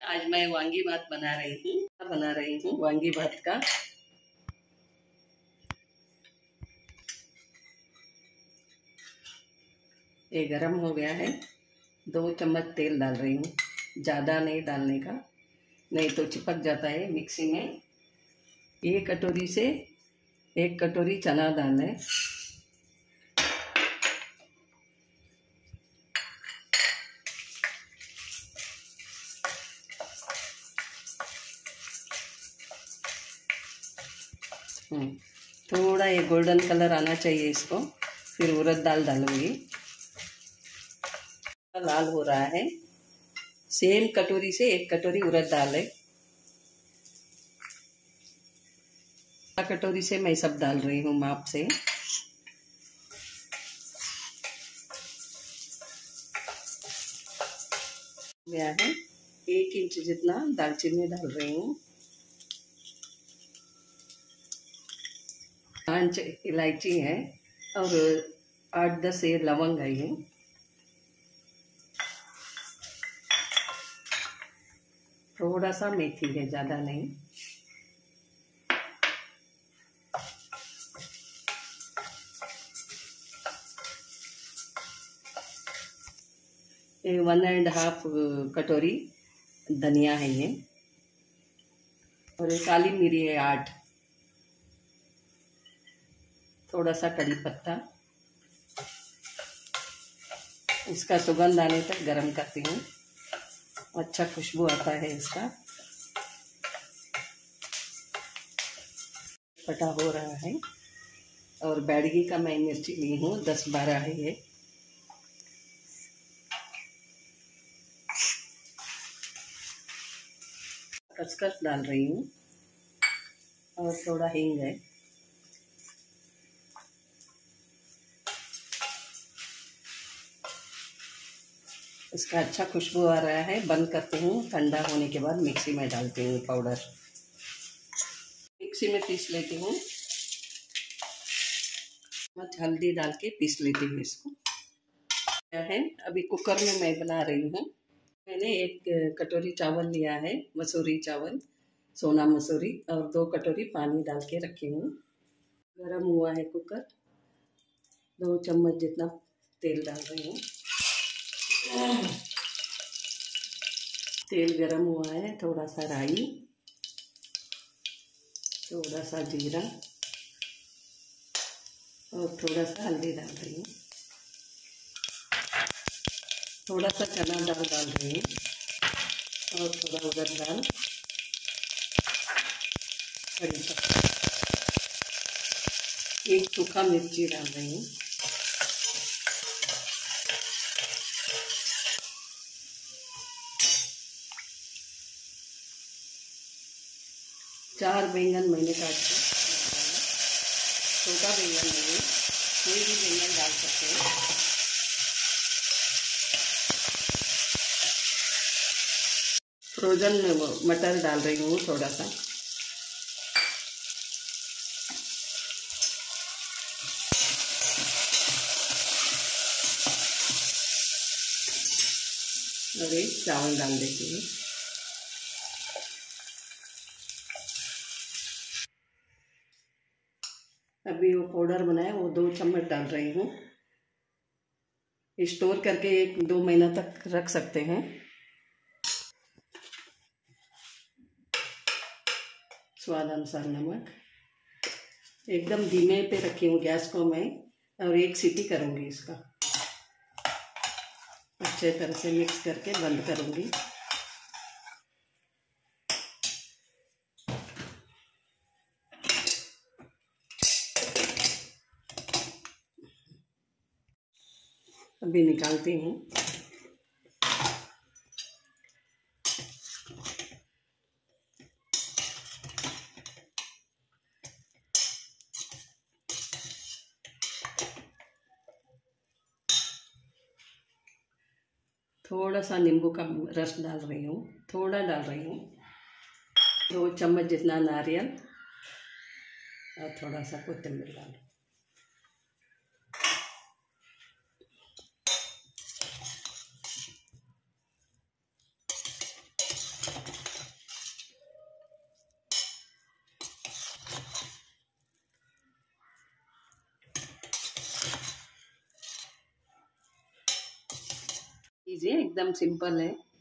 आज मैं वांगी भात बना रही हूँ वांगी भात का। ये गरम हो गया है। 2 चम्मच तेल डाल रही हूँ, ज़्यादा नहीं डालने का, नहीं तो चिपक जाता है मिक्सी में। 1 कटोरी से 1 कटोरी चना दाल है। थोड़ा ये गोल्डन कलर आना चाहिए इसको, फिर उड़द दाल डालूंगी। लाल हो रहा है। सेम कटोरी से 1 कटोरी उड़द दाल है। कटोरी से मैं सब डाल रही हूँ माप से। गया है 1 इंच जितना दालचीनी डाल रही हूँ। 5 इलायची है और 8-10 ये लवंग है। ये थोड़ा सा मेथी है, ज़्यादा नहीं। ये 1.5 कटोरी धनिया है ये, और ये काली मिरी है 8। थोड़ा सा कड़ी पत्ता, इसका सुगंध आने तक गरम करती हूँ। अच्छा खुशबू आता है इसका। पटा हो रहा है। और बैडगी का मैं मिर्ची ली हूँ, 10-12 है ये। खसखस डाल रही हूँ और थोड़ा हींग है। इसका अच्छा खुशबू आ रहा है। बंद करती हूँ, ठंडा होने के बाद मिक्सी में डालती हूँ पाउडर। मिक्सी में पीस लेती हूँ। हल्दी डाल के पीस लेती हूँ इसको। क्या है, अभी कुकर में मैं बना रही हूँ। मैंने 1 कटोरी चावल लिया है, मसूरी चावल, सोना मसूरी, और 2 कटोरी पानी डाल के रखी हूँ। गरम हुआ है कुकर। 2 चम्मच जितना तेल डाल रही हूँ। तेल गरम हुआ है। थोड़ा सा राई, थोड़ा सा जीरा और थोड़ा सा हल्दी डाल रही हूँ। थोड़ा सा चना दाल डाल रही हूँ और थोड़ा उड़द दाल, कड़ी पत्ता, 1 सूखा मिर्ची डाल रही हूँ। चार बैंगन मैंने काट के, छोटा बैंगन नहीं, कोई भी बैंगन डाल सकते हैं। फ्रोजन मटर डाल रही हूँ थोड़ा सा। और एक चावल डाल देती हूँ। अभी वो पाउडर बनाया वो 2 चम्मच डाल रही हूँ। स्टोर करके 1-2 महीना तक रख सकते हैं। स्वाद अनुसार नमक। एकदम धीमे पे रखी हूँ गैस को मैं, और 1 सीटी करूँगी इसका। अच्छे तरह से मिक्स करके बंद करूँगी। अभी निकालती हूँ। थोड़ा सा नींबू का रस डाल रही हूँ, थोड़ा डाल रही हूँ। 2 चम्मच जितना नारियल और थोड़ा सा कोथिंबीर डाल। कीजिए, एकदम सिंपल है।